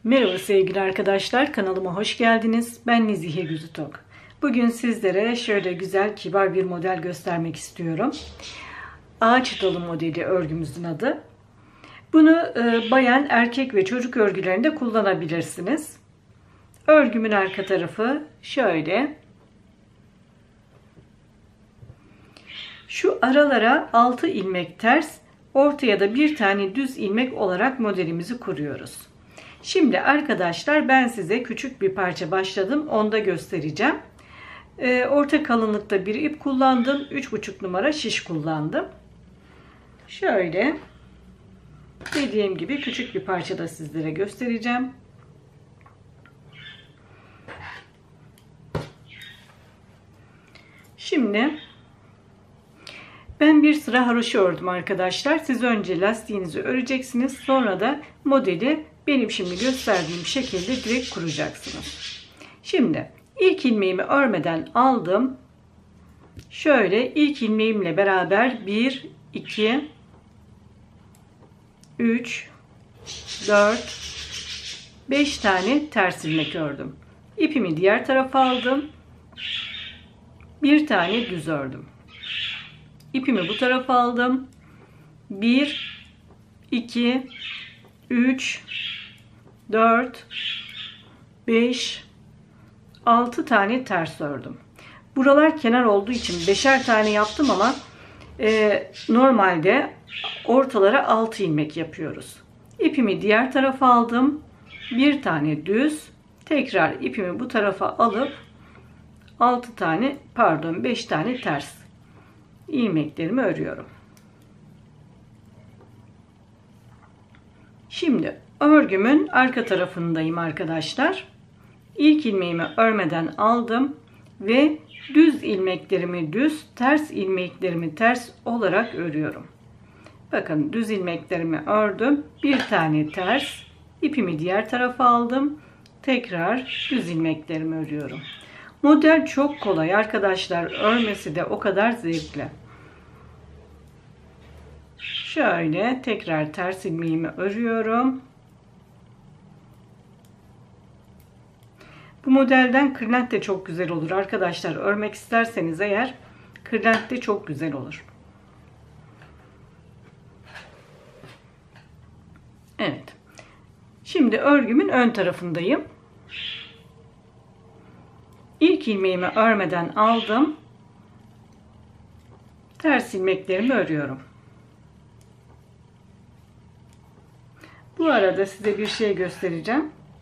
Merhaba sevgili arkadaşlar, kanalıma hoş geldiniz. Ben Nezihe Güzütok. Bugün sizlere şöyle güzel, kibar bir model göstermek istiyorum. Ağaç dalı modeli örgümüzün adı. Bunu bayan, erkek ve çocuk örgülerinde kullanabilirsiniz. Örgümün arka tarafı şöyle. Şu aralara 6 ilmek ters, ortaya da bir tane düz ilmek olarak modelimizi kuruyoruz. Şimdi arkadaşlar ben size küçük bir parça başladım. Onu da göstereceğim. Orta kalınlıkta bir ip kullandım. 3,5 numara şiş kullandım. Şöyle dediğim gibi küçük bir parça da sizlere göstereceğim. Şimdi ben bir sıra haroşa ördüm arkadaşlar. Siz önce lastiğinizi öreceksiniz. Sonra da modeli benim şimdi gösterdiğim şekilde direkt kuracaksınız. Şimdi ilk ilmeğimi örmeden aldım. Şöyle ilk ilmeğimle beraber 1, 2, 3, 4, 5 tane ters ilmek ördüm. İpimi diğer tarafa aldım. Bir tane düz ördüm. İpimi bu tarafa aldım. 1, 2, 3, 4, 5, 6 tane ters ördüm. Buralar kenar olduğu için 5'er tane yaptım ama normalde ortalara 6 ilmek yapıyoruz. İpimi diğer tarafa aldım. Bir tane düz. Tekrar ipimi bu tarafa alıp 5 tane ters ilmeklerimi örüyorum. Şimdi örgümün arka tarafındayım arkadaşlar. İlk ilmeğimi örmeden aldım ve düz ilmeklerimi düz, ters ilmeklerimi ters olarak örüyorum. Bakın düz ilmeklerimi ördüm. Bir tane ters, ipimi diğer tarafa aldım. Tekrar düz ilmeklerimi örüyorum. Model çok kolay arkadaşlar. Örmesi de o kadar zevkli. Şöyle tekrar ters ilmeğimi örüyorum. Bu modelden kırlent de çok güzel olur arkadaşlar. Örmek isterseniz eğer kırlent de çok güzel olur. Evet. Şimdi örgümün ön tarafındayım. İlk ilmeğimi örmeden aldım. Ters ilmeklerimi örüyorum. Bu arada size bir şey göstereceğim.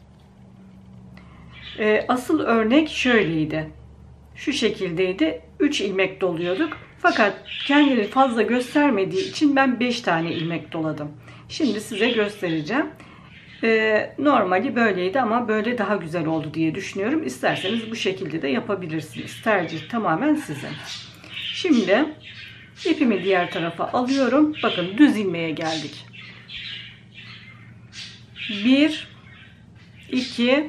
Asıl örnek şöyleydi. Şu şekildeydi. 3 ilmek doluyorduk. Fakat kendini fazla göstermediği için ben 5 tane ilmek doladım. Şimdi size göstereceğim. Normali böyleydi ama böyle daha güzel oldu diye düşünüyorum. İsterseniz bu şekilde de yapabilirsiniz. Tercih tamamen sizin. Şimdi ipimi diğer tarafa alıyorum. Bakın düz ilmeğe geldik. 1, 2,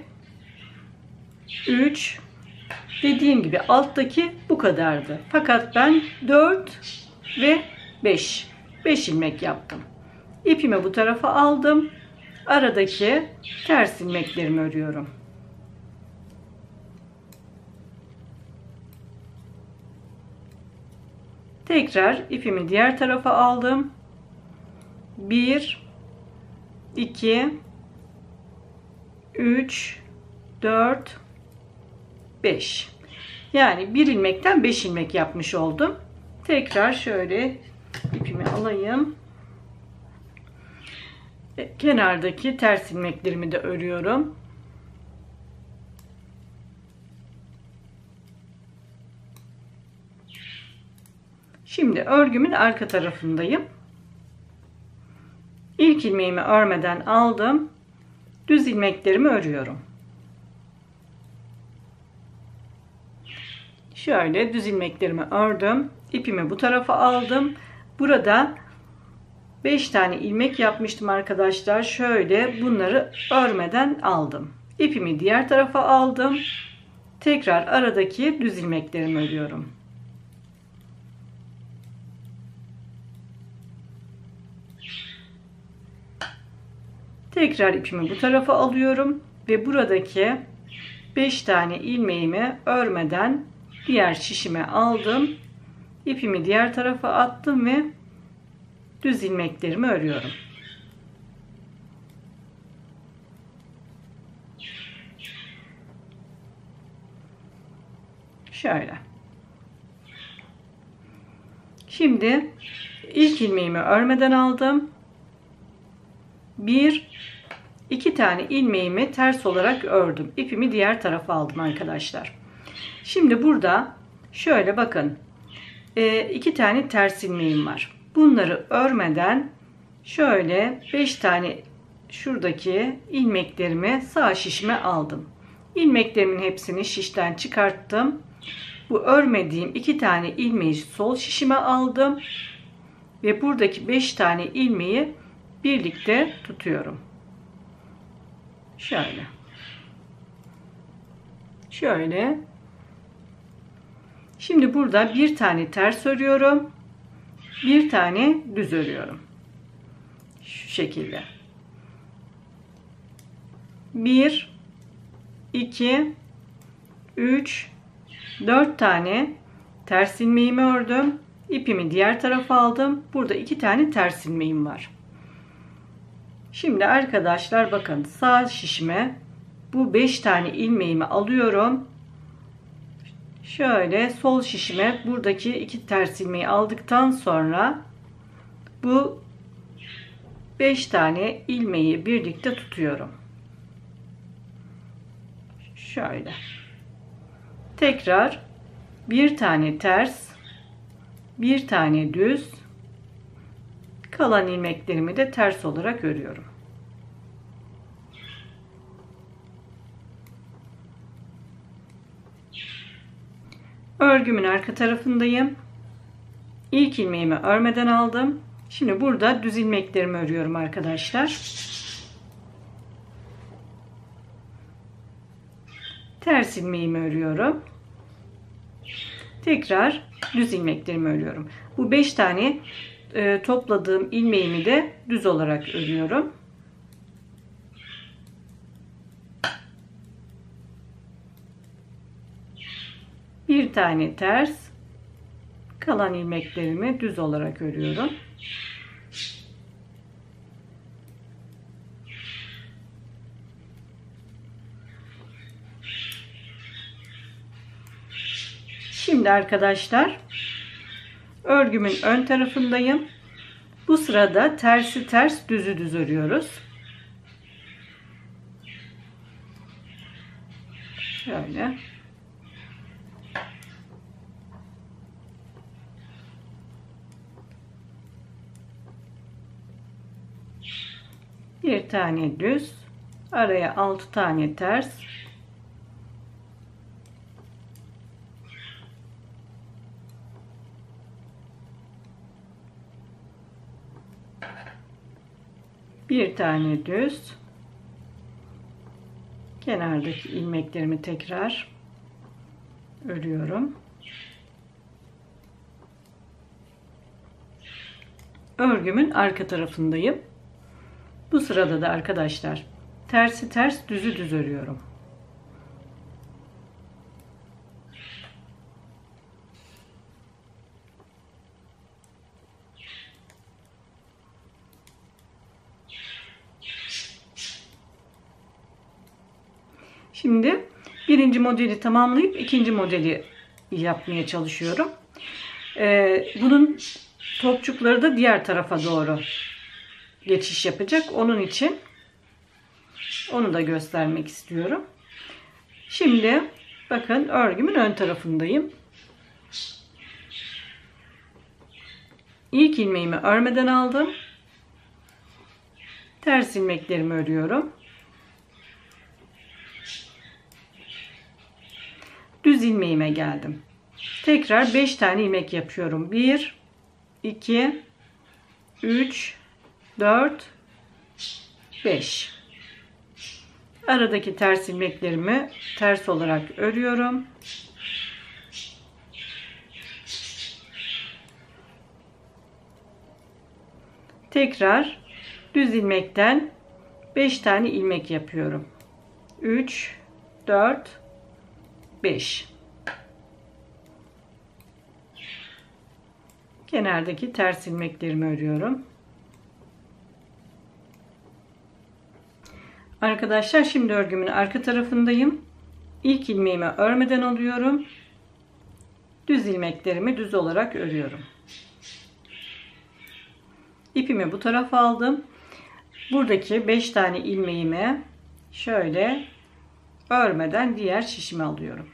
3, dediğim gibi alttaki bu kadardı. Fakat ben 4 ve 5 ilmek yaptım. İpimi bu tarafa aldım. Aradaki ters ilmeklerimi örüyorum. Tekrar ipimi diğer tarafa aldım. 1, 2, 3, 4, 5. Yani bir ilmekten 5 ilmek yapmış oldum. Tekrar şöyle ipimi alayım. Kenardaki ters ilmeklerimi de örüyorum. Şimdi örgümün arka tarafındayım. İlk ilmeğimi örmeden aldım. Düz ilmeklerimi örüyorum. Şöyle düz ilmeklerimi ördüm. İpimi bu tarafa aldım. Burada 5 tane ilmek yapmıştım arkadaşlar. Şöyle bunları örmeden aldım. İpimi diğer tarafa aldım. Tekrar aradaki düz ilmeklerimi örüyorum. Tekrar ipimi bu tarafa alıyorum ve buradaki 5 tane ilmeğimi örmeden diğer şişime aldım. İpimi diğer tarafa attım ve düz ilmeklerimi örüyorum. Şöyle. Şimdi ilk ilmeğimi örmeden aldım. 2 tane ilmeğimi ters olarak ördüm. İpimi diğer tarafa aldım arkadaşlar. Şimdi burada şöyle bakın. 2 tane ters ilmeğim var. Bunları örmeden şöyle 5 tane şuradaki ilmeklerimi sağ şişime aldım. İlmeklerimin hepsini şişten çıkarttım. Bu örmediğim 2 tane ilmeği sol şişime aldım. Ve buradaki 5 tane ilmeği birlikte tutuyorum. Şöyle. Şöyle. Şimdi burada bir tane ters örüyorum. Bir tane düz örüyorum. Şu şekilde. 1 2 3 4 tane ters ilmeğimi ördüm. İpimi diğer tarafa aldım. Burada 2 tane ters ilmeğim var. Şimdi arkadaşlar bakın, sağ şişime bu 5 tane ilmeğimi alıyorum. Şöyle sol şişime buradaki 2 ters ilmeği aldıktan sonra bu 5 tane ilmeği birlikte tutuyorum. Şöyle. Tekrar bir tane ters, bir tane düz, kalan ilmeklerimi de ters olarak örüyorum. Örgümün arka tarafındayım. İlk ilmeğimi örmeden aldım. Şimdi burada düz ilmeklerimi örüyorum arkadaşlar. Ters ilmeğimi örüyorum. Tekrar düz ilmeklerimi örüyorum. Bu 5 tane topladığım ilmeğimi de düz olarak örüyorum. Bir tane ters, kalan ilmeklerimi düz olarak örüyorum. Şimdi arkadaşlar örgümün ön tarafındayım. Bu sırada tersi ters, düzü düz örüyoruz. Şöyle. Bir tane düz, araya 6 tane ters, bir tane düz, kenardaki ilmeklerimi tekrar örüyorum. Örgümün arka tarafındayım. Bu sırada da arkadaşlar tersi ters, düzü düz örüyorum. Şimdi birinci modeli tamamlayıp ikinci modeli yapmaya çalışıyorum. Bunun topçukları da diğer tarafa doğru geçiş yapacak. Onun için onu da göstermek istiyorum. Şimdi bakın, örgümün ön tarafındayım. İlk ilmeğimi örmeden aldım. Ters ilmeklerimi örüyorum. Düz ilmeğime geldim. Tekrar 5 tane ilmek yapıyorum. 1 2 3 4 5. Aradaki ters ilmeklerimi ters olarak örüyorum. Tekrar düz ilmekten 5 tane ilmek yapıyorum. 3, 4, 5. Kenardaki ters ilmeklerimi örüyorum. Arkadaşlar şimdi örgümün arka tarafındayım. İlk ilmeğimi örmeden alıyorum. Düz ilmeklerimi düz olarak örüyorum. İpimi bu tarafa aldım. Buradaki 5 tane ilmeğimi şöyle örmeden diğer şişime alıyorum.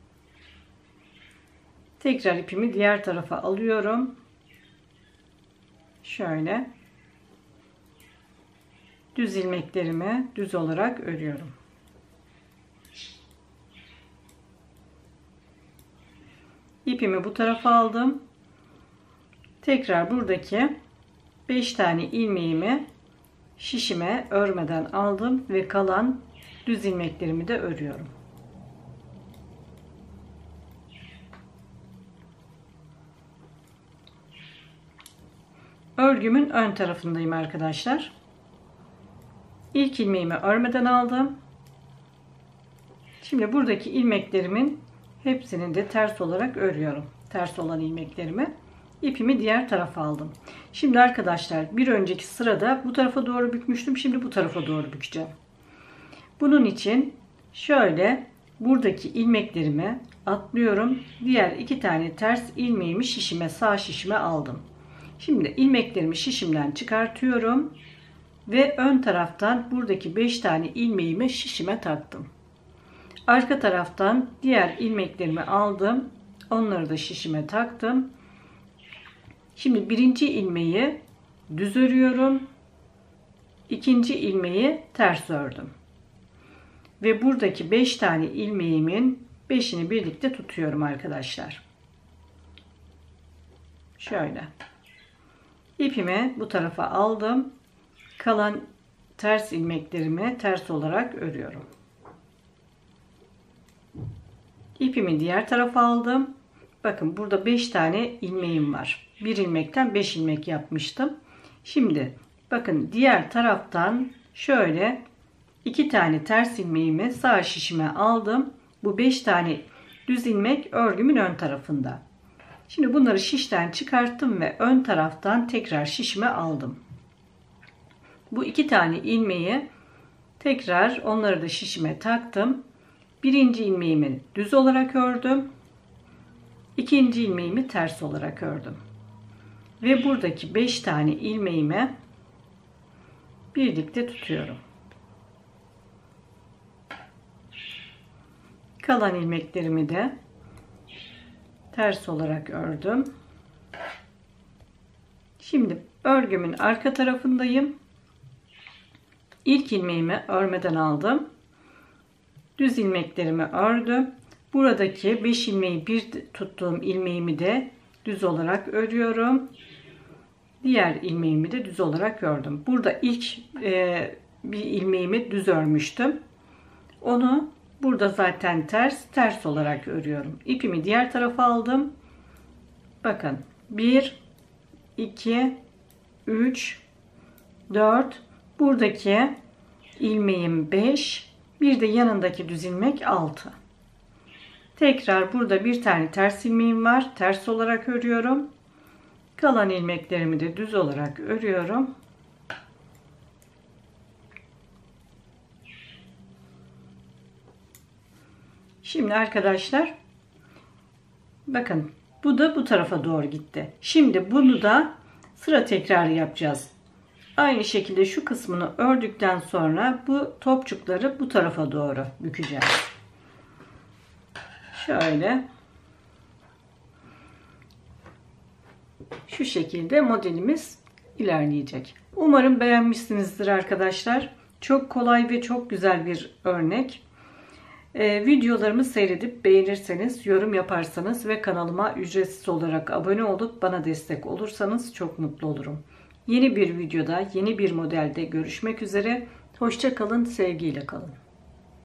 Tekrar ipimi diğer tarafa alıyorum. Şöyle düz ilmeklerimi düz olarak örüyorum. İpimi bu tarafa aldım. Tekrar buradaki 5 tane ilmeğimi şişime örmeden aldım ve kalan düz ilmeklerimi de örüyorum. Örgümün ön tarafındayım arkadaşlar. İlk ilmeğimi örmeden aldım. Şimdi buradaki ilmeklerimin hepsini de ters olarak örüyorum. Ters olan ilmeklerimi. İpimi diğer tarafa aldım. Şimdi arkadaşlar bir önceki sırada bu tarafa doğru bükmüştüm. Şimdi bu tarafa doğru bükeceğim. Bunun için şöyle buradaki ilmeklerimi atlıyorum. Diğer 2 tane ters ilmeğimi şişime, sağ şişime aldım. Şimdi ilmeklerimi şişimden çıkartıyorum ve ön taraftan buradaki 5 tane ilmeğimi şişime taktım. Arka taraftan diğer ilmeklerimi aldım. Onları da şişime taktım. Şimdi birinci ilmeği düz örüyorum. İkinci ilmeği ters ördüm. Ve buradaki 5 tane ilmeğimin 5'ini birlikte tutuyorum arkadaşlar. Şöyle. İpimi bu tarafa aldım. Kalan ters ilmeklerimi ters olarak örüyorum. İpimi diğer tarafa aldım. Bakın burada 5 tane ilmeğim var. Bir ilmekten 5 ilmek yapmıştım. Şimdi bakın diğer taraftan şöyle 2 tane ters ilmeğimi sağ şişime aldım. Bu 5 tane düz ilmek örgümün ön tarafında. Şimdi bunları şişten çıkarttım ve ön taraftan tekrar şişime aldım. Bu 2 tane ilmeği tekrar onları da şişime taktım. Birinci ilmeğimi düz olarak ördüm. İkinci ilmeğimi ters olarak ördüm. Ve buradaki 5 tane ilmeğimi birlikte tutuyorum. Kalan ilmeklerimi de ters olarak ördüm. Şimdi örgümün arka tarafındayım. İlk ilmeğimi örmeden aldım. Düz ilmeklerimi ördüm. Buradaki 5 ilmeği bir tuttuğum ilmeğimi de düz olarak örüyorum. Diğer ilmeğimi de düz olarak ördüm. Burada ilk bir ilmeğimi düz örmüştüm. Onu burada zaten ters olarak örüyorum. İpimi diğer tarafa aldım. Bakın 1, 2, 3, 4. Buradaki ilmeğim 5. Bir de yanındaki düz ilmek 6. Tekrar burada bir tane ters ilmeğim var. Ters olarak örüyorum. Kalan ilmeklerimi de düz olarak örüyorum. Şimdi arkadaşlar bakın bu da bu tarafa doğru gitti. Şimdi bunu da sıra tekrarı yapacağız. Aynı şekilde şu kısmını ördükten sonra bu topçukları bu tarafa doğru bükeceğiz. Şöyle şu şekilde modelimiz ilerleyecek. Umarım beğenmişsinizdir arkadaşlar. Çok kolay ve çok güzel bir örnek. Videolarımı seyredip beğenirseniz, yorum yaparsanız ve kanalıma ücretsiz olarak abone olup bana destek olursanız çok mutlu olurum. Yeni bir videoda, yeni bir modelde görüşmek üzere. Hoşça kalın, sevgiyle kalın.